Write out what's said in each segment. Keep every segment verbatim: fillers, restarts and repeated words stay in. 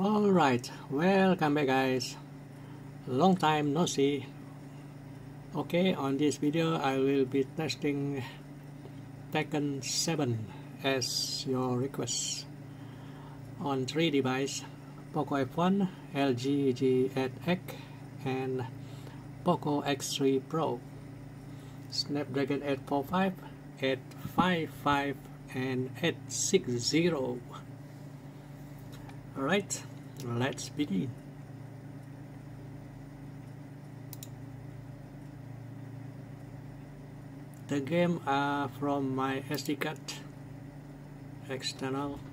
Alright, welcome back guys, long time no see. Okay, on this video I will be testing Tekken seven as your request on three devices: Poco F one, L G G eight X and Poco X three Pro, Snapdragon eight forty-five, eight fifty-five and eight sixty. Alright, let's begin. The game are from my S D card, external.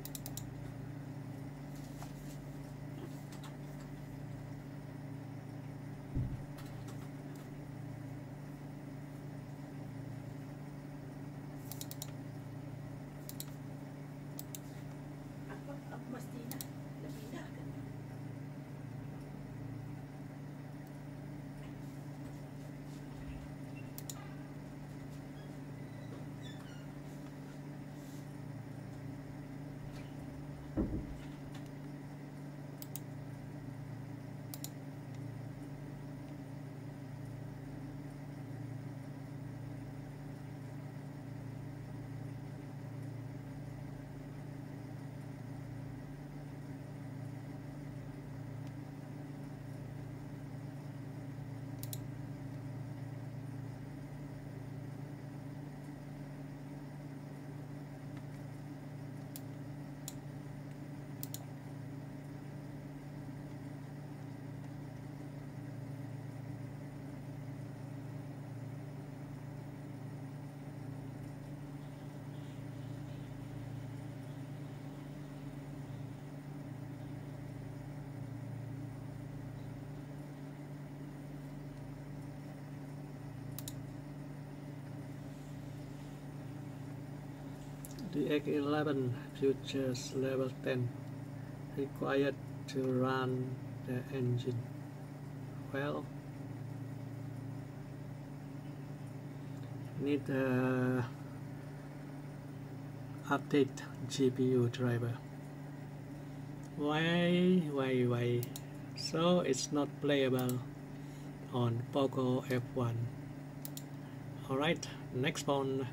D X eleven futures level ten required to run the engine. Well, need a update G P U driver. Why, why, why? So it's not playable on Poco F one. Alright, next phone.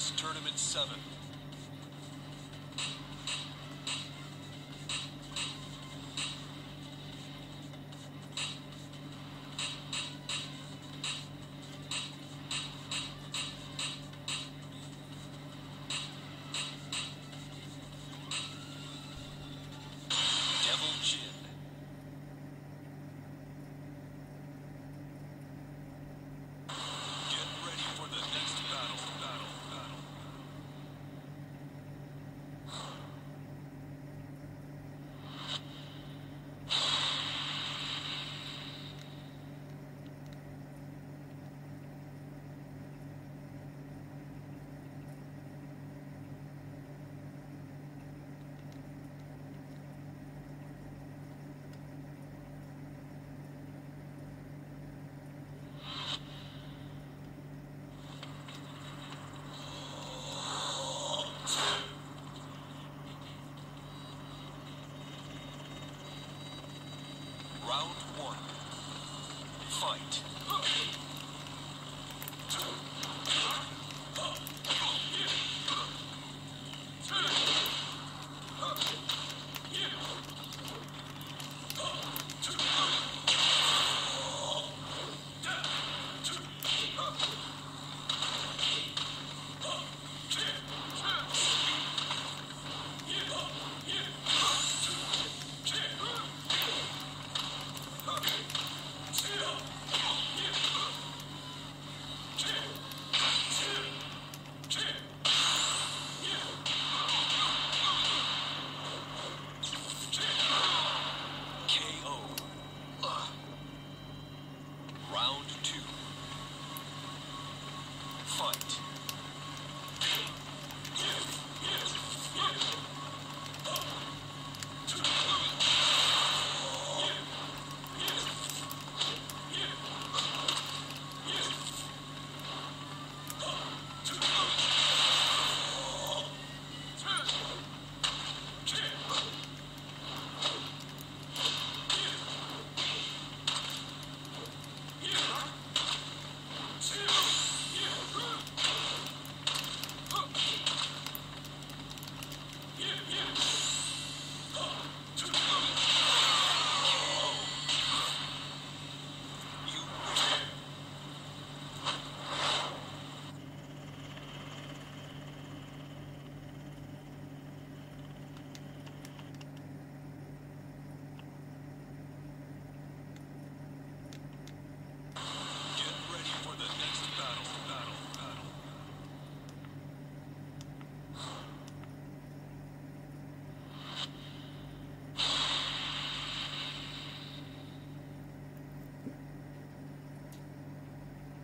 Chess Tournament seven. Devil Jin. Get ready for the next battle, battle, battle. Round one. Fight. K O. Round two. Fight. Get ready for the next battle, battle, battle.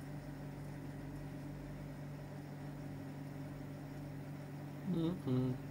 Mm-mm.